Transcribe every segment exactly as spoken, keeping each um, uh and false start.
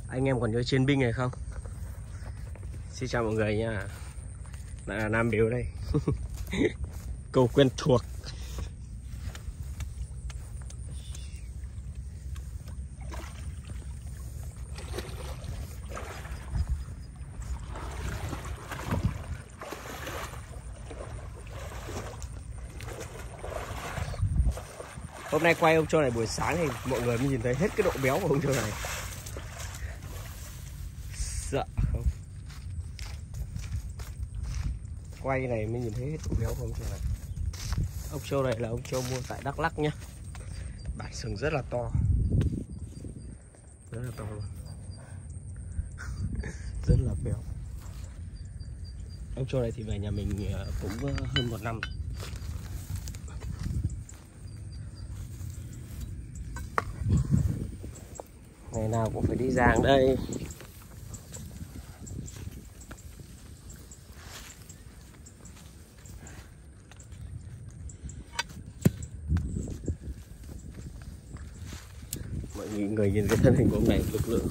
Anh em còn nhớ chiến binh này không? Xin chào mọi người nha. Lại là Nam Biếu đây. Câu quen thuộc. Hôm nay quay ông trâu này buổi sáng thì mọi người mới nhìn thấy hết cái độ béo của ông trâu này. Sợ không? Quay này mới nhìn thấy hết độ béo của ông trâu này. Ông trâu này là ông trâu mua tại Đắk Lắk nhá. Bản sừng rất là to. Rất là to luôn. Rất là béo. Ông trâu này thì về nhà mình cũng hơn một năm. Ngày nào cũng phải đi giàng đây. Mọi người nhìn cái thân hình của ông này lực lượng.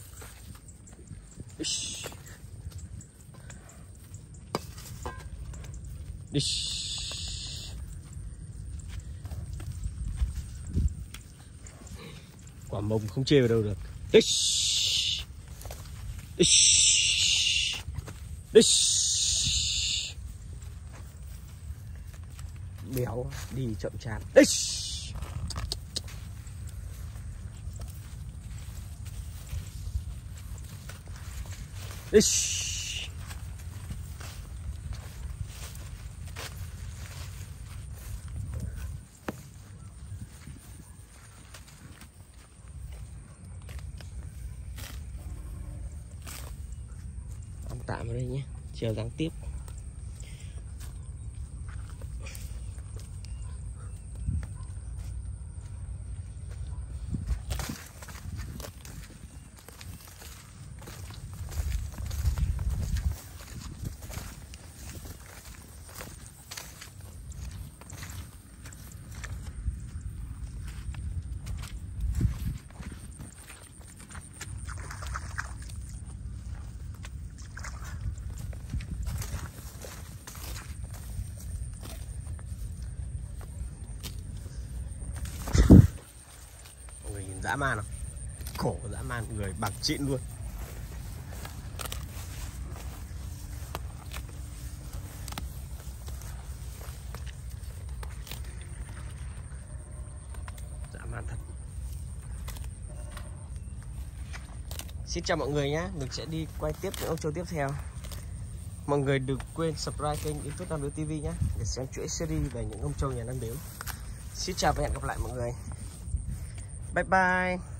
Quả mông không chê vào đâu được. Ish. Ish. Ish. Béo đi chậm chạp. Ish. Ish. Tạm ở đây nhé, chiều giáng tiếp. Dã man không? Cổ dã man, người bằng chịn luôn. Dã man thật. Xin chào mọi người nhé. Mình sẽ đi quay tiếp những ông trâu tiếp theo. Mọi người đừng quên subscribe kênh YouTube Nam Biếu ti vi nhé, để xem chuỗi series về những ông trâu nhà Nam Biếu. Xin chào và hẹn gặp lại mọi người. Bye bye.